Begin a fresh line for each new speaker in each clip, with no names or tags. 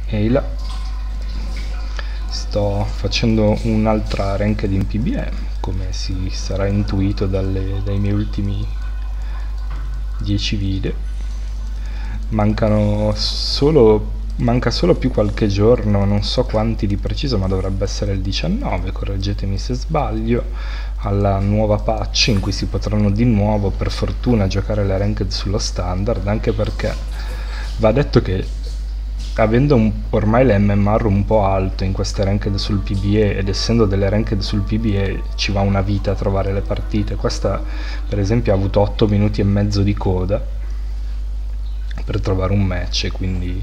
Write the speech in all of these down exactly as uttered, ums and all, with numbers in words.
Ehi là, sto facendo un'altra ranked in P B E, come si sarà intuito dalle- dai miei ultimi dieci video. Mancano solo, manca solo più qualche giorno, non so quanti di preciso, ma dovrebbe essere il diciannove, correggetemi se sbaglio, alla nuova patch in cui si potranno di nuovo, per fortuna, giocare le ranked sullo standard, anche perché va detto che avendo un- ormai l'M M R un po' alto in queste ranked sul P B E, ed essendo delle ranked sul P B E ci va una vita a trovare le partite. Questa per esempio ha avuto otto minuti e mezzo di coda per trovare un match, e quindi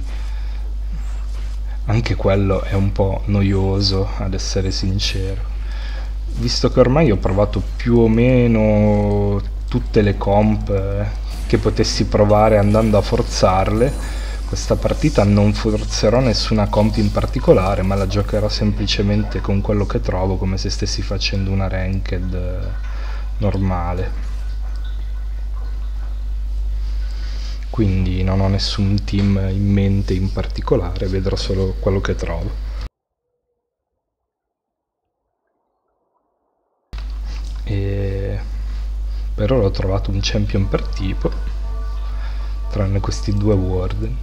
anche quello è un po' noioso, ad essere sincero. Visto che ormai ho provato più o meno tutte le comp eh, che potessi provare andando a forzarle, questa partita non forzerò nessuna comp in particolare, ma la giocherò semplicemente con quello che trovo, come se stessi facendo una ranked eh, normale. Quindi non ho nessun team in mente in particolare, vedrò solo quello che trovo. E per ora ho trovato un champion per tipo, tranne questi due warden.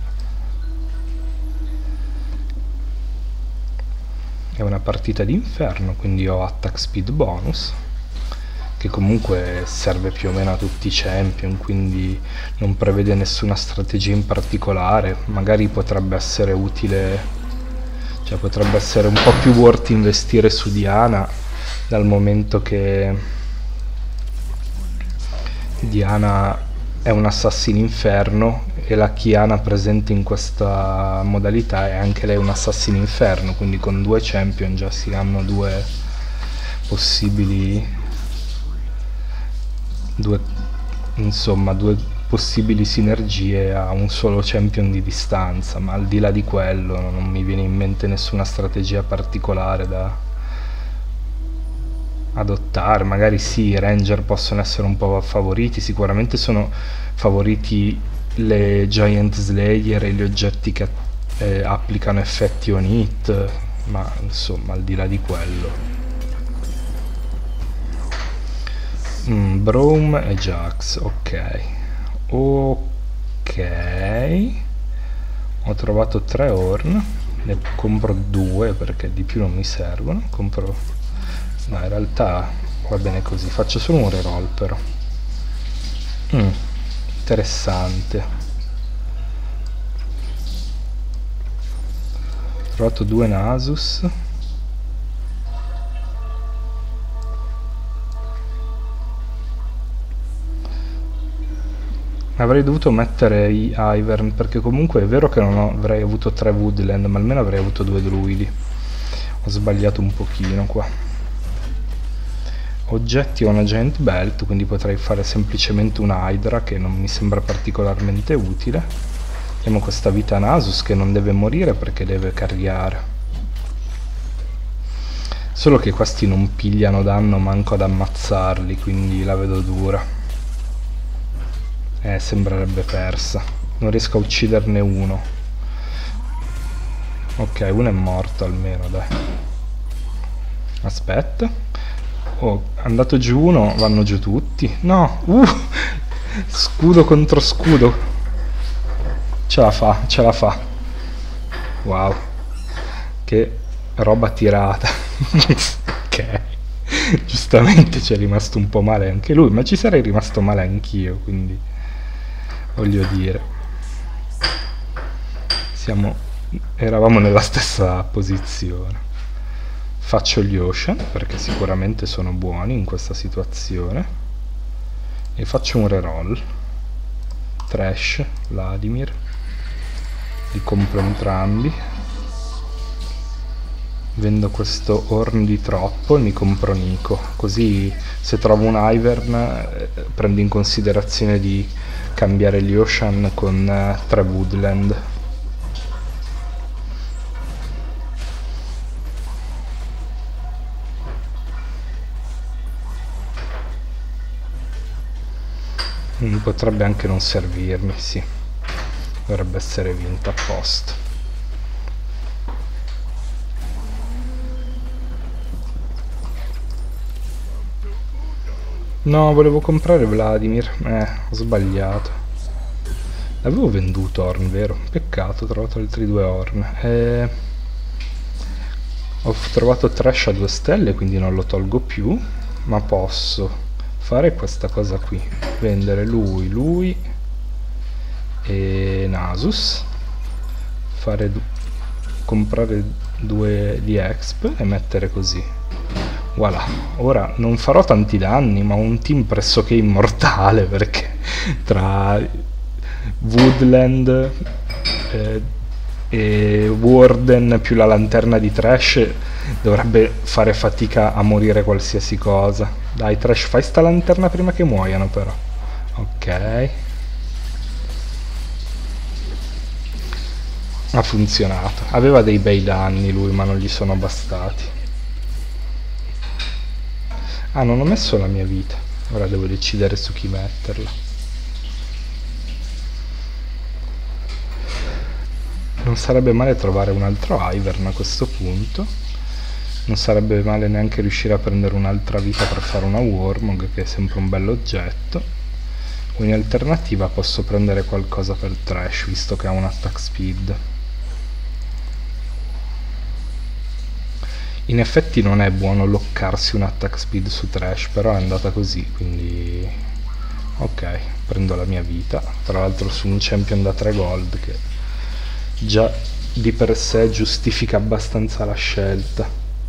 È una partita d'inferno, quindi ho attack speed bonus, che comunque serve più o meno a tutti i champion, quindi non prevede nessuna strategia in particolare. Magari potrebbe essere utile, cioè potrebbe essere un po' più worth investire su Diana, dal momento che Diana è un assassino inferno e la Kiana presente in questa modalità è anche lei un assassino inferno, quindi con due champion già si hanno due possibili due insomma due possibili sinergie a un solo champion di distanza. Ma al di là di quello non mi viene in mente nessuna strategia particolare da adottare. Magari sì, i ranger possono essere un po' favoriti, sicuramente sono favoriti le giant slayer e gli oggetti che eh, applicano effetti on hit, ma insomma al di là di quello. mm, Braum e Jax, ok ok ho trovato tre horn, ne compro due perché di più non mi servono. Compro No, in realtà va bene così, faccio solo un reroll però. Mm, interessante. Ho trovato due Nasus. Avrei dovuto mettere i Ivern, perché comunque è vero che non ho- avrei avuto tre Woodland, ma almeno avrei avuto due druidi. Ho sbagliato un pochino qua. Oggetti ho una giant belt, quindi potrei fare semplicemente una Hydra, che non mi sembra particolarmente utile. Abbiamo questa vita Nasus che non deve morire perché deve carriare. Solo che questi non pigliano danno manco ad ammazzarli, quindi la vedo dura. Eh, sembrerebbe persa. Non riesco a ucciderne uno. Ok, uno è morto almeno, dai. Aspetta. Oh, è andato giù uno, vanno giù tutti. No, uh, scudo contro scudo. Ce la fa, ce la fa. Wow, che roba tirata. Ok, giustamente ci è rimasto un po' male anche lui, ma ci sarei rimasto male anch'io, quindi voglio dire, siamo, eravamo nella stessa posizione. Faccio gli Ocean perché sicuramente sono buoni in questa situazione e faccio un reroll. Trash, Vladimir, li compro entrambi, vendo questo Horn di troppo e mi compro Nico, così se trovo un Ivern eh, prendo in considerazione di cambiare gli Ocean con eh, tre Woodland. Potrebbe anche non servirmi, sì, dovrebbe essere vinta a posto. No, volevo comprare Vladimir. Eh, ho sbagliato. L'avevo venduto Ornn, vero? Peccato, ho trovato altri due Ornn. Eh, ho trovato Thresh a due stelle, quindi non lo tolgo più. Ma posso fare questa cosa qui. Vendere lui, lui e Nasus. Fare comprare due di exp e mettere così. Voilà, ora non farò tanti danni, ma un team pressoché immortale, perché tra Woodland eh, e Warden più la lanterna di Thresh dovrebbe fare fatica a morire qualsiasi cosa. Dai Thresh, fai sta lanterna prima che muoiano però. Ok. Ha funzionato. Aveva dei bei danni lui, ma non gli sono bastati. Ah, non ho messo la mia vita. Ora devo decidere su chi metterla. Non sarebbe male trovare un altro Ivern a questo punto. Non sarebbe male neanche riuscire a prendere un'altra vita per fare una Warmog, che è sempre un bell'oggetto. O in alternativa posso prendere qualcosa per Thresh, visto che ha un attack speed. In effetti non è buono loccarsi un attack speed su Thresh, però è andata così, quindi ok, prendo la mia vita, tra l'altro su un champion da tre gold che già di per sé giustifica abbastanza la scelta.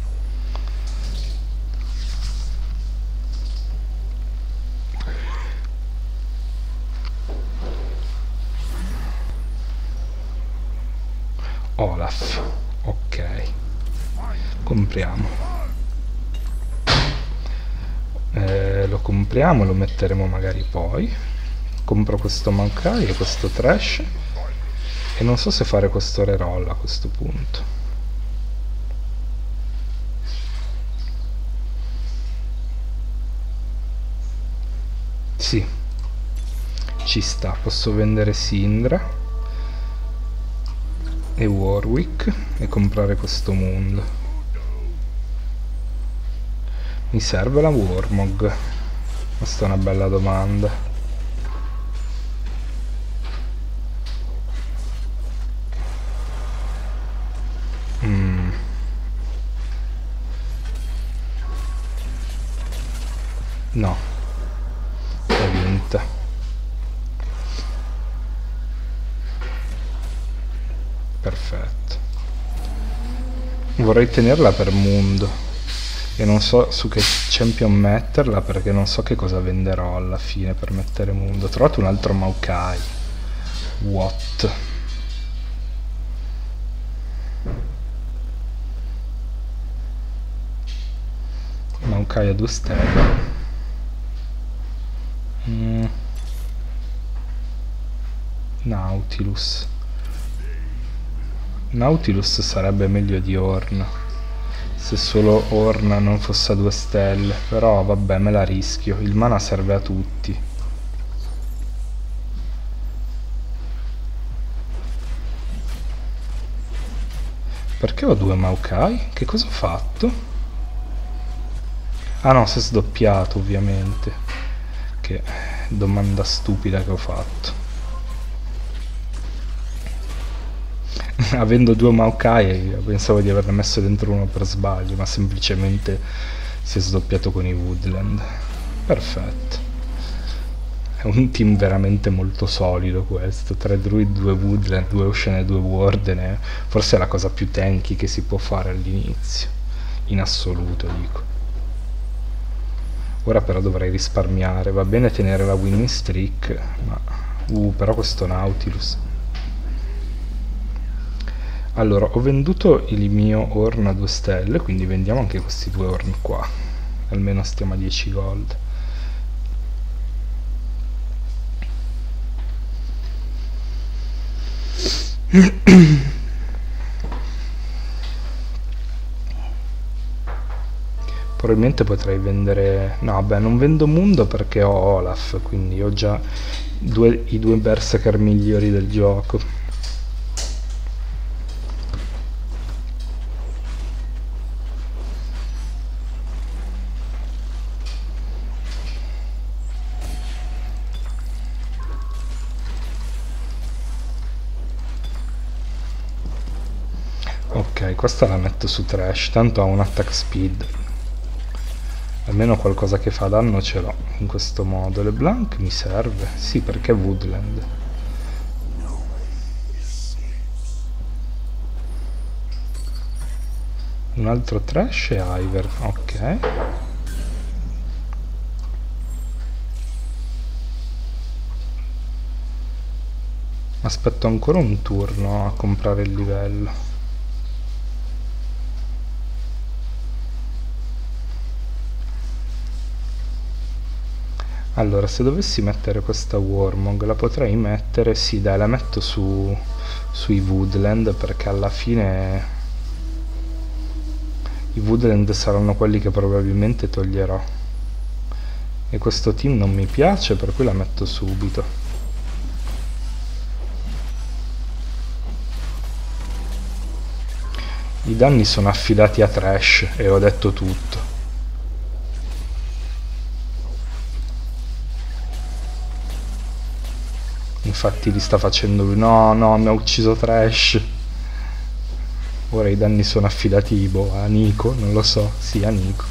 Olaf, ok, compriamo. Eh, lo compriamo, lo metteremo magari poi. Compro questo Maokai e questo Thresh e non so se fare questo reroll a questo punto. Sì, ci sta, posso vendere Syndra e Warwick e comprare questo Moon. Mi serve la Warmog? Questa è una bella domanda. Mm. No, è vinta. Perfetto. Vorrei tenerla per Mundo e non so su che champion metterla, perché non so che cosa venderò alla fine per mettere Mundo. Ho trovato un altro Maokai. What? Maokai a due stelle. mm. Nautilus. Nautilus sarebbe meglio di Ornn, se solo Ornn non fosse a due stelle, però vabbè, me la rischio, il mana serve a tutti. Perché ho due Maokai? Che cosa ho fatto? Ah no, si è sdoppiato ovviamente. Che domanda stupida che ho fatto. Avendo due Maokai pensavo di averne messo dentro uno per sbaglio, ma semplicemente si è sdoppiato con i Woodland. Perfetto. È un team veramente molto solido questo. Tre Druid, due Woodland, due Ocean e due Warden. Forse è la cosa più tanky che si può fare all'inizio. In assoluto, dico. Ora però dovrei risparmiare. Va bene tenere la winning streak, ma... Uh, però questo Nautilus... Allora, ho venduto il mio Ornn a due stelle, quindi vendiamo anche questi due Ornn qua. Almeno stiamo a dieci gold. Probabilmente potrei vendere... No, vabbè, non vendo Mundo perché ho Olaf, quindi ho già due, i due berserker migliori del gioco. Ok, questa la metto su Thresh, tanto ha un attack speed. Almeno qualcosa che fa danno ce l'ho in questo modo. LeBlanc mi serve? Sì, perché Woodland. Un altro Thresh e Ivern, ok. Aspetto ancora un turno a comprare il livello. Allora, se dovessi mettere questa Warmog, la potrei mettere, sì dai, la metto su sui Woodland, perché alla fine i Woodland saranno quelli che probabilmente toglierò. E questo team non mi piace, per cui la metto subito. I danni sono affidati a Thresh e ho detto tutto. Infatti li sta facendo lui. No, no, mi ha ucciso Thresh. Ora i danni sono affidati boh, a Nico, non lo so. Sì, a Nico.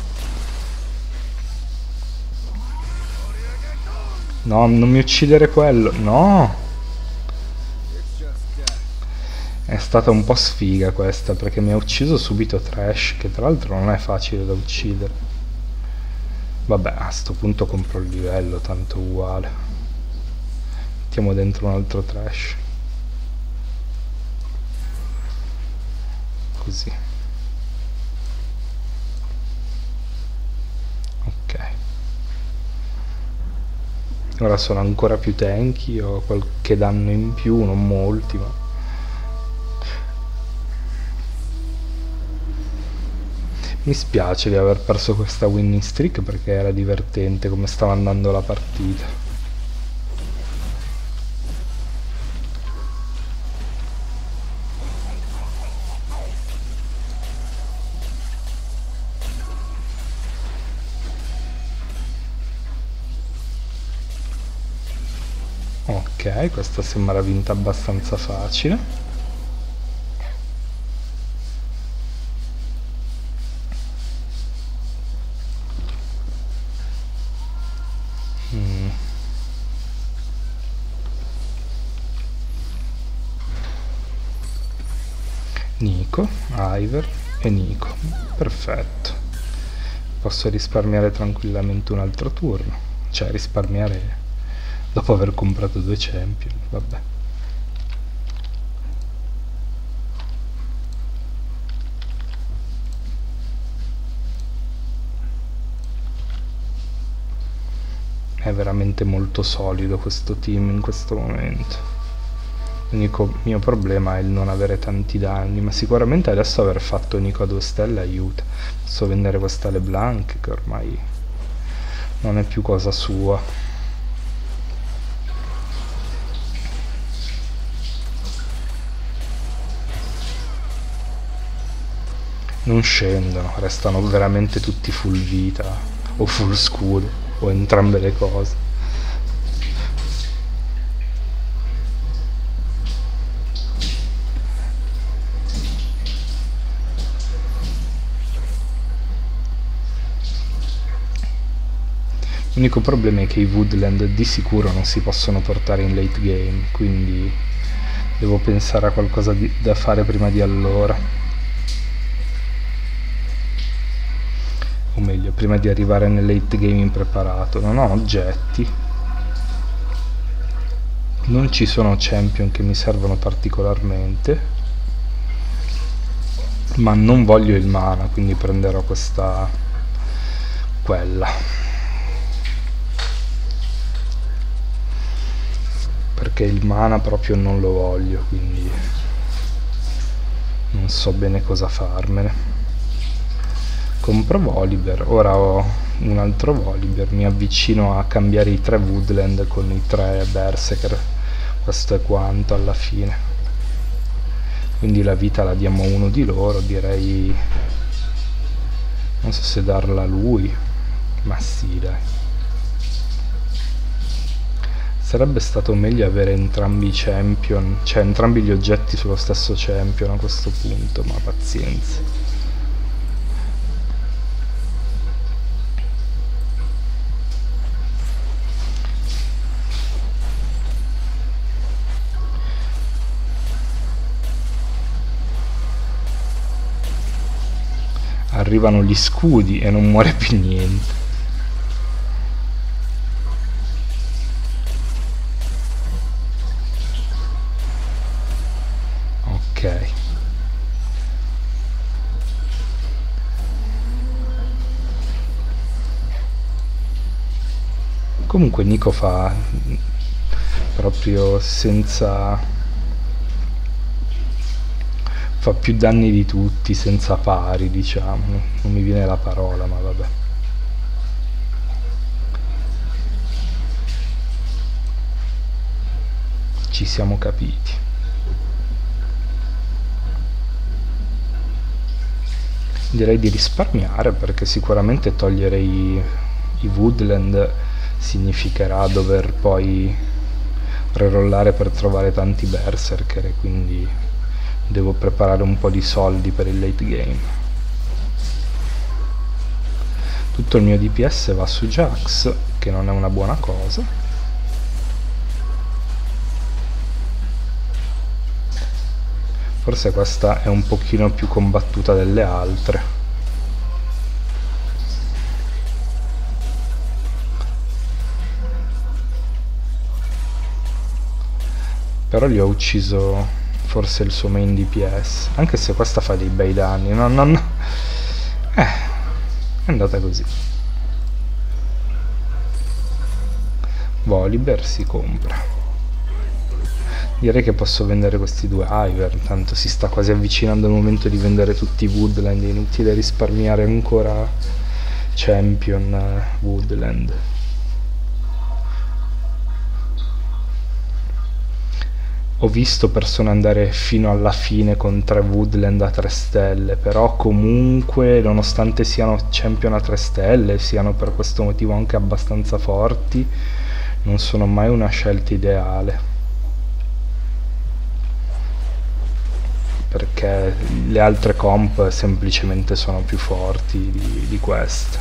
No, non mi uccidere quello. No! È stata un po' sfiga questa, perché mi ha ucciso subito Thresh, che tra l'altro non è facile da uccidere. Vabbè, a sto punto compro il livello, tanto uguale. Mettiamo dentro un altro Thresh. Così. Ok. Ora sono ancora più tanky, ho qualche danno in più, non molti, ma... Mi spiace di aver perso questa winning streak, perché era divertente come stava andando la partita. Ok, questa sembra vinta abbastanza facile. Mm. Nico, Ivern e Nico. Perfetto. Posso risparmiare tranquillamente un altro turno. Cioè risparmiare dopo aver comprato due champion. Vabbè. È veramente molto solido questo team in questo momento. L'unico mio problema è il non avere tanti danni, ma sicuramente adesso aver fatto Nico a due stelle aiuta. Posso vendere questa LeBlanc che ormai non è più cosa sua. Non scendono, restano veramente tutti full vita o full scudo o entrambe le cose. L'unico problema è che i Woodland di sicuro non si possono portare in late game, quindi devo pensare a qualcosa di, da fare prima di allora. O meglio, prima di arrivare nel late game impreparato. Non ho oggetti. Non ci sono champion che mi servono particolarmente. Ma non voglio il mana, quindi prenderò questa... quella. Perché il mana proprio non lo voglio, quindi non so bene cosa farmene. Compro Volibear, ora ho un altro Volibear, mi avvicino a cambiare i tre Woodland con i tre Berserker, questo è quanto alla fine. Quindi la vita la diamo a uno di loro, direi, non so se darla a lui, ma sì dai. Sarebbe stato meglio avere entrambi i champion, cioè entrambi gli oggetti sullo stesso champion a questo punto, ma pazienza. Arrivano gli scudi e non muore più niente. Ok. Comunque Nico fa proprio senza... fa più danni di tutti, senza pari, diciamo. Non mi viene la parola, ma vabbè. Ci siamo capiti. Direi di risparmiare, perché sicuramente togliere i, i Woodland significherà dover poi rerollare per trovare tanti berserker, e quindi devo preparare un po' di soldi per il late game. Tutto il mio D P S va su Jax, che non è una buona cosa. Forse questa è un pochino più combattuta delle altre. Però gli ho ucciso forse il suo main D P S, anche se questa fa dei bei danni. No, no, no. Eh, è andata così. Volibear si compra. Direi che posso vendere questi due Ivern, tanto si sta quasi avvicinando il momento di vendere tutti i Woodland, è inutile risparmiare ancora Champion Woodland. Ho visto persone andare fino alla fine con tre Woodland a tre stelle, però comunque, nonostante siano champion a tre stelle, siano per questo motivo anche abbastanza forti, non sono mai una scelta ideale, perché le altre comp semplicemente sono più forti di, di queste.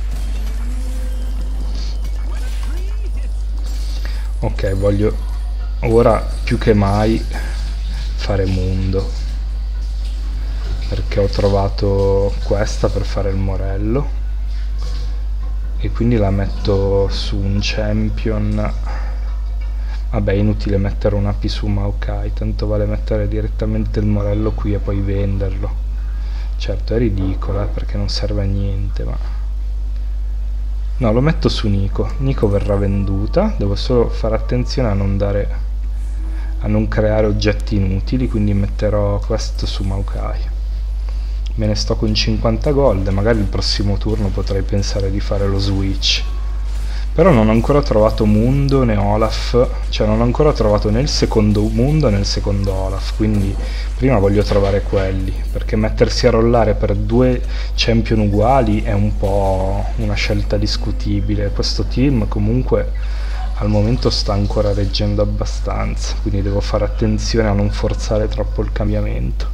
Ok, voglio ora più che mai fare Mundo, perché ho trovato questa per fare il morello e quindi la metto su un champion. Vabbè, è inutile mettere un A P su Maokai, tanto vale mettere direttamente il morello qui e poi venderlo. Certo è ridicolo, eh, perché non serve a niente, ma no, lo metto su Nico. Nico verrà venduta, devo solo fare attenzione a non dare a non creare oggetti inutili, quindi metterò questo su Maokai. Me ne sto con cinquanta gold, magari il prossimo turno potrei pensare di fare lo switch. Però non ho ancora trovato Mundo né Olaf, cioè non ho ancora trovato né il secondo Mundo né il secondo Olaf, quindi prima voglio trovare quelli, perché mettersi a rollare per due champion uguali è un po' una scelta discutibile. Questo team comunque al momento sta ancora reggendo abbastanza, quindi devo fare attenzione a non forzare troppo il cambiamento.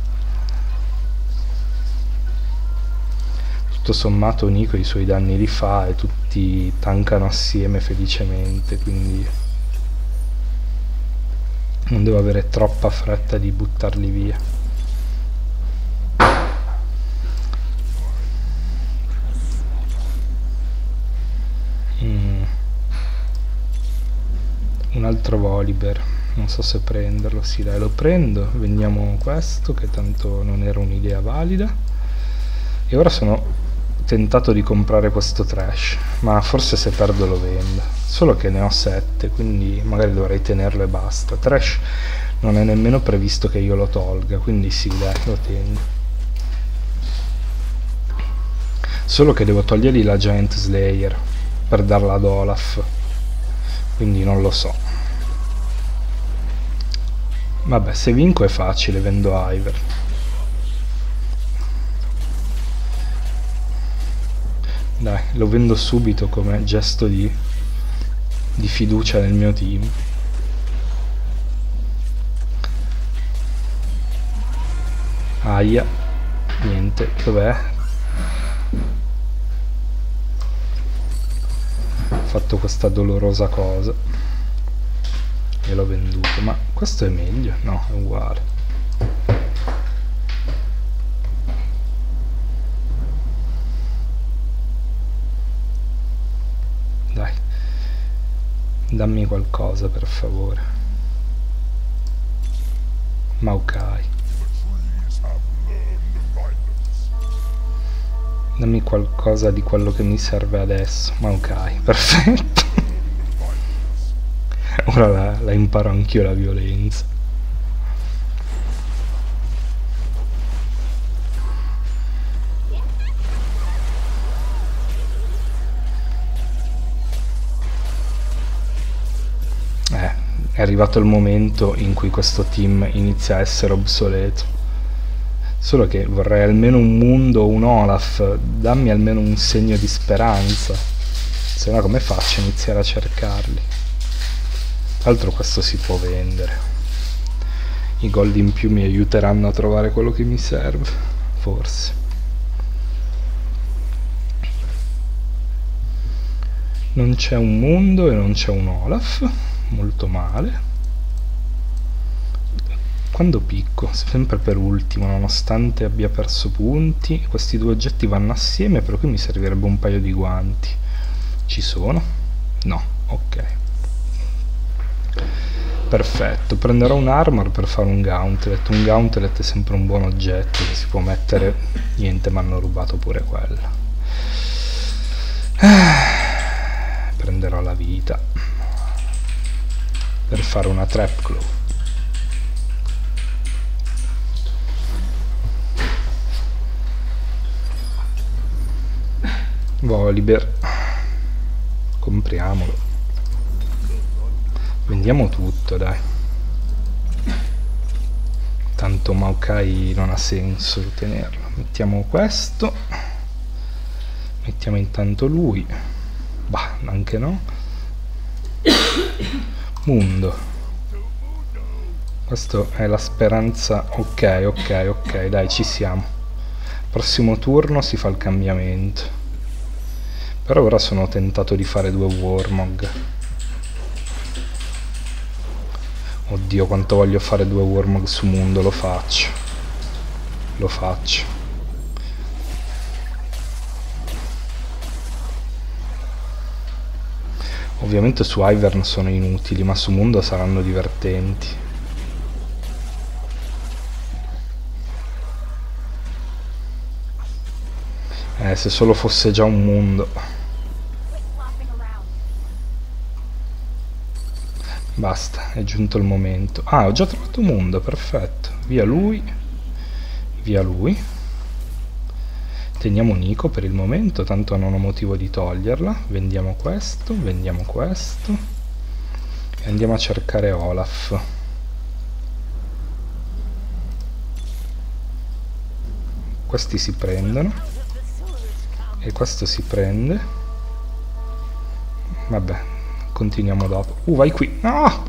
Tutto sommato Nico i suoi danni li fa e tutti tankano assieme felicemente, quindi non devo avere troppa fretta di buttarli via. Mm. Un altro Volibear, non so se prenderlo. Sì, dai, lo prendo. Vendiamo questo, che tanto non era un'idea valida. E ora sono tentato di comprare questo trash, ma forse se perdo lo vendo. Solo che ne ho sette, quindi magari dovrei tenerlo e basta. Trash non è nemmeno previsto che io lo tolga, quindi sì, dai, lo tengo. Solo che devo togliergli la Giant Slayer per darla ad Olaf, quindi non lo so. Vabbè, se vinco è facile, vendo Ivern. Dai, lo vendo subito come gesto di di fiducia nel mio team. Aia, niente, dov'è? Ho fatto questa dolorosa cosa e l'ho venduto, ma questo è meglio? No, è uguale. Dai, dammi qualcosa per favore. Maokai, dammi qualcosa di quello che mi serve adesso. Maokai, perfetto. Ora la, la imparo anch'io la violenza. Eh, è arrivato il momento in cui questo team inizia a essere obsoleto. Solo che vorrei almeno un Mundo o un Olaf, dammi almeno un segno di speranza. Se no come faccio a iniziare a cercarli? Tra l'altro questo si può vendere. I gold in più mi aiuteranno a trovare quello che mi serve, forse. Non c'è un Mundo e non c'è un Olaf, molto male. Quando picco, sempre per ultimo, nonostante abbia perso punti, questi due oggetti vanno assieme, per cui mi servirebbe un paio di guanti. Ci sono? No, ok. Perfetto, prenderò un armor per fare un gauntlet. Un gauntlet è sempre un buon oggetto che si può mettere. Niente, mi hanno rubato pure quello. Prenderò la vita per fare una trap claw. Volibear, compriamolo, vendiamo tutto, dai, tanto Maokai non ha senso tenerlo. Mettiamo questo, mettiamo intanto lui, bah, anche no. Mundo, questo è la speranza. Ok, ok, ok, dai, ci siamo. Prossimo turno si fa il cambiamento. Per ora sono tentato di fare due Warmog. Oddio, quanto voglio fare due Warmog su Mundo, lo faccio. Lo faccio. Ovviamente su Ivern sono inutili, ma su Mundo saranno divertenti. Eh, se solo fosse già un Mundo. Basta, è giunto il momento. Ah, ho già trovato un Mundo, perfetto. Via lui. Via lui. Teniamo Nico per il momento, tanto non ho motivo di toglierla. Vendiamo questo, vendiamo questo. E andiamo a cercare Olaf. Questi si prendono. E questo si prende. Vabbè, continuiamo dopo. Uh, vai qui. No!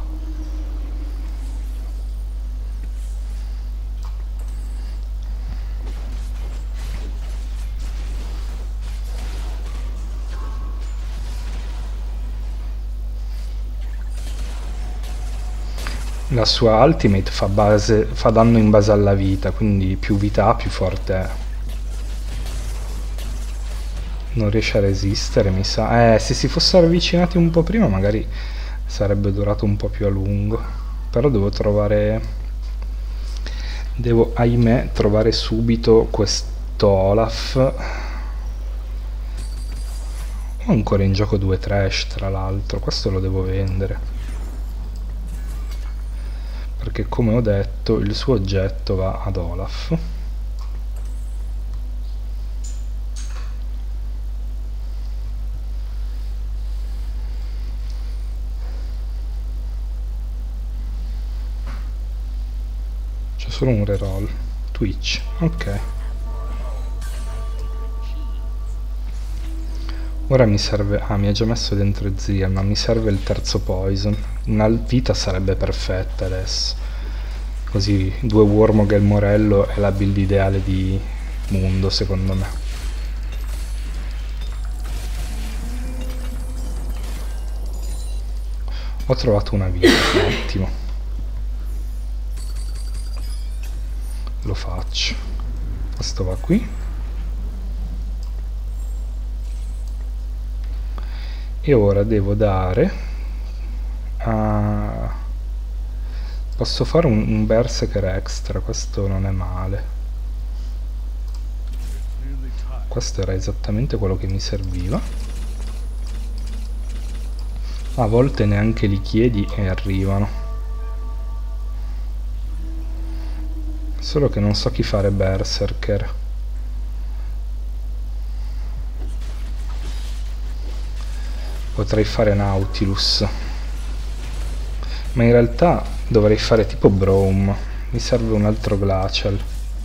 La sua ultimate fa, base, fa danno in base alla vita, quindi più vita ha, più forte è. Non riesce a resistere, mi sa. Eh, se si fossero avvicinati un po' prima magari sarebbe durato un po' più a lungo. Però devo trovare... Devo, ahimè, trovare subito questo Olaf. Ho ancora in gioco due trash, tra l'altro. Questo lo devo vendere. Perché, come ho detto, il suo oggetto va ad Olaf. Solo un reroll. Twitch, ok. Ora mi serve... ah, mi ha già messo dentro Ezreal, ma mi serve il terzo poison. Una vita sarebbe perfetta adesso. Così due Warmog e il Morello è la build ideale di Mundo, secondo me. Ho trovato una vita, ottimo. Lo faccio. Questo va qui. E ora devo dare a... posso fare un, un Berserker extra, questo non è male. Questo era esattamente quello che mi serviva. A volte neanche li chiedi e arrivano. Solo che non so chi fare Berserker. Potrei fare Nautilus, ma in realtà dovrei fare tipo Braum. Mi serve un altro Glacial,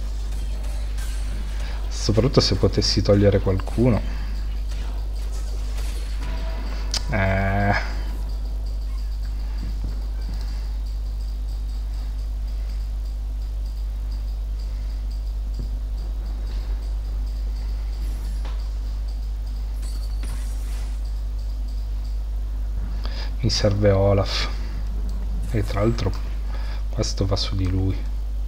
soprattutto se potessi togliere qualcuno. Eh... mi serve Olaf, e tra l'altro questo va su di lui.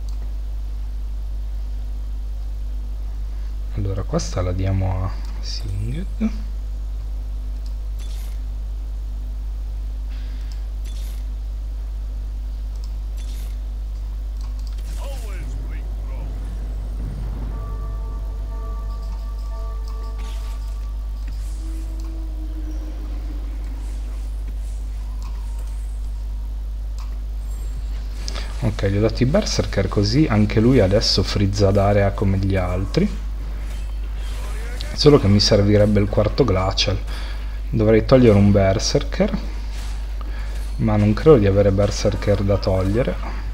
Allora questa la diamo a Singed. Ok, gli ho dato i Berserker, così anche lui adesso frizza d'area come gli altri. Solo che mi servirebbe il quarto Glacial. Dovrei togliere un Berserker, ma non credo di avere Berserker da togliere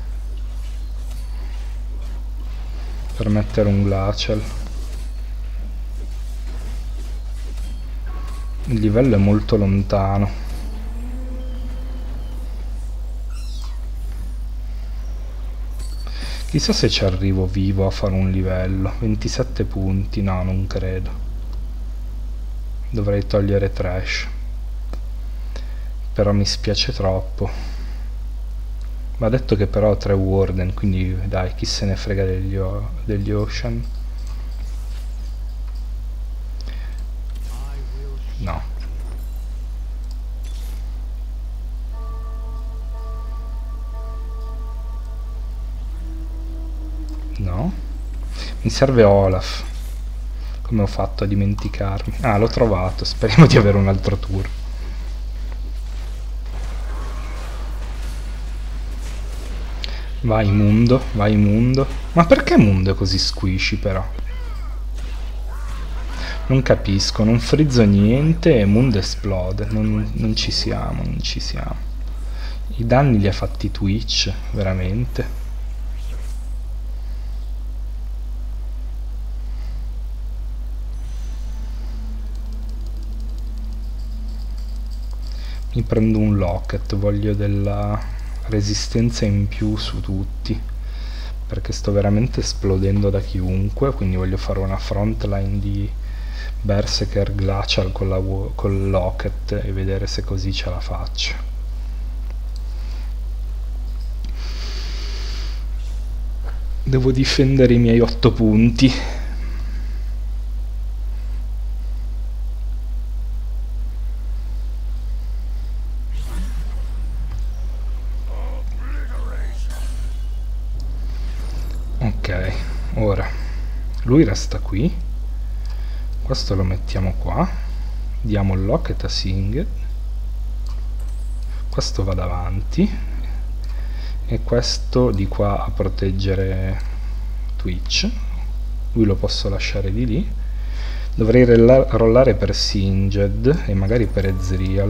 per mettere un Glacial. Il livello è molto lontano. Chissà se ci arrivo vivo a fare un livello. ventisette punti, no, non credo. Dovrei togliere Trash, però mi spiace troppo. Va detto che però ho tre Warden, quindi dai, chi se ne frega degli, o degli Ocean. No. No, mi serve Olaf. Come ho fatto a dimenticarmi? Ah, l'ho trovato, speriamo di avere un altro tour. Vai Mundo, vai Mundo. Ma perché Mundo è così squishy però? Non capisco, non frizzo niente e Mundo esplode. Non, non ci siamo, non ci siamo. I danni li ha fatti Twitch, veramente. Mi prendo un Locket, voglio della resistenza in più su tutti, perché sto veramente esplodendo da chiunque, quindi voglio fare una frontline di Berserker Glacial con la col Locket e vedere se così ce la faccio. Devo difendere i miei otto punti. Ok, ora lui resta qui, questo lo mettiamo qua, diamo il Locket a Singed, questo va davanti e questo di qua a proteggere Twitch. Lui lo posso lasciare di lì. Dovrei rollare per Singed e magari per Ezreal.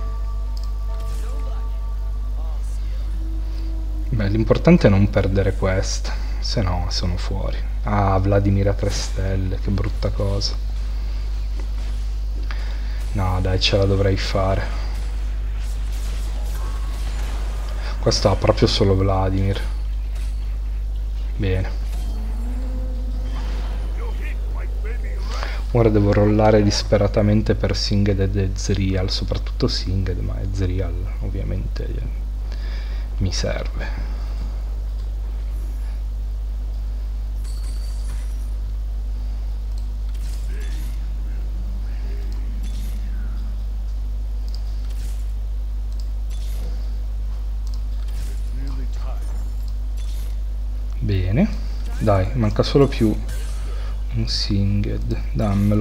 Beh, l'importante è non perdere questa, se no sono fuori. Ah, Vladimir a tre stelle, che brutta cosa. No dai, ce la dovrei fare. Questo ha proprio solo Vladimir. Bene. Ora devo rollare disperatamente per Singed ed Ezreal, soprattutto Singed, ma Ezreal ovviamente mi serve. Bene, dai, manca solo più un Singed, dammelo.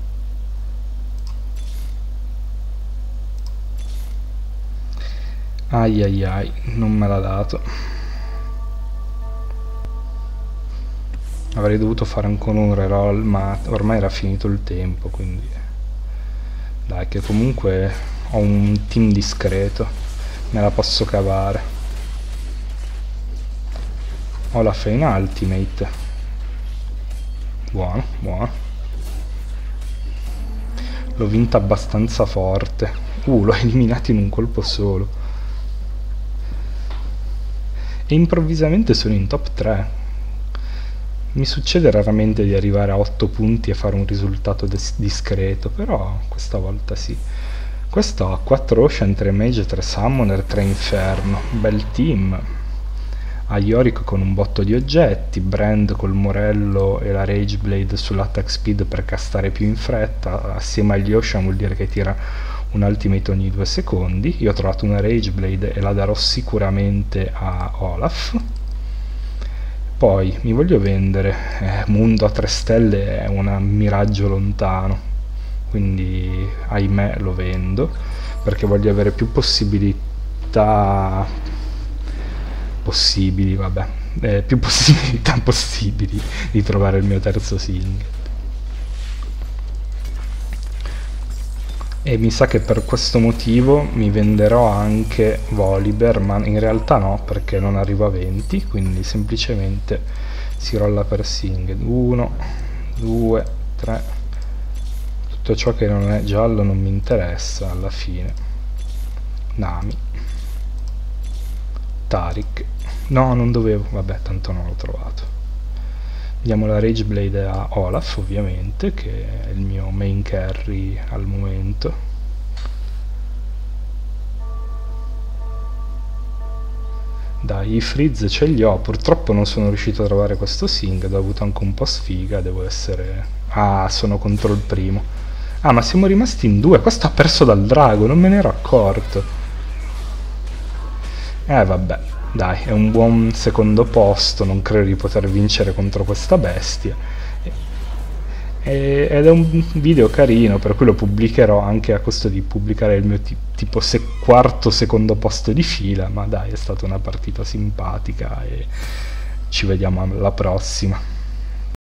Ai ai ai, non me l'ha dato. Avrei dovuto fare ancora un reroll, ma ormai era finito il tempo, quindi dai, che comunque ho un team discreto, me la posso cavare. Ho la Fane Ultimate. Buono, buono. L'ho vinta abbastanza forte. Uh, l'ho eliminato in un colpo solo. E improvvisamente sono in top tre. Mi succede raramente di arrivare a otto punti e fare un risultato discreto, però questa volta sì. Questo ha quattro Ocean, tre Mage, tre Summoner, tre Inferno. Bel team. Ha Yorick con un botto di oggetti, Brand col Morello e la Rage Blade sull'attack speed per castare più in fretta, assieme agli Ocean vuol dire che tira un ultimate ogni due secondi. Io ho trovato una Rage Blade e la darò sicuramente a Olaf. Poi mi voglio vendere, eh, Mundo a tre stelle è un miraggio lontano, quindi ahimè lo vendo, perché voglio avere più possibilità possibili, vabbè, eh, più possibilità possibili di trovare il mio terzo Singed. E mi sa che per questo motivo mi venderò anche Volibear, ma in realtà no, perché non arrivo a venti, quindi semplicemente si rolla per Singed. uno, due, tre. Tutto ciò che non è giallo non mi interessa alla fine. Nami. Taric. No, non dovevo, vabbè, tanto non l'ho trovato. Diamo la Rage Blade a Olaf, ovviamente, che è il mio main carry al momento. Dai, i freeze ce li ho, purtroppo non sono riuscito a trovare questo Singed, ho avuto anche un po' sfiga, devo essere... Ah, sono contro il primo. Ah, ma siamo rimasti in due, questo ha perso dal drago, non me ne ero accorto. Eh, vabbè. Dai, è un buon secondo posto, non credo di poter vincere contro questa bestia. E, ed è un video carino, per cui lo pubblicherò anche a costo di pubblicare il mio tipo se quarto secondo posto di fila, ma dai, è stata una partita simpatica e ci vediamo alla prossima.